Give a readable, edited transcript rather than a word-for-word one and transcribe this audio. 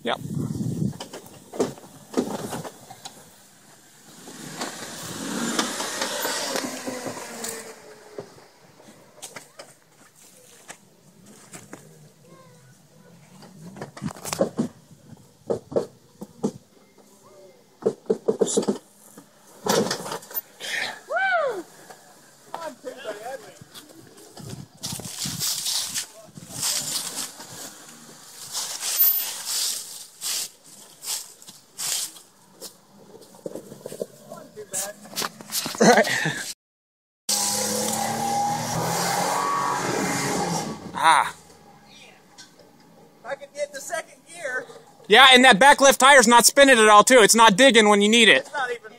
Yep. Right. Ah. I could get the second gear. Yeah, and that back left tire's not spinning at all, too. It's not digging when you need it. It's not even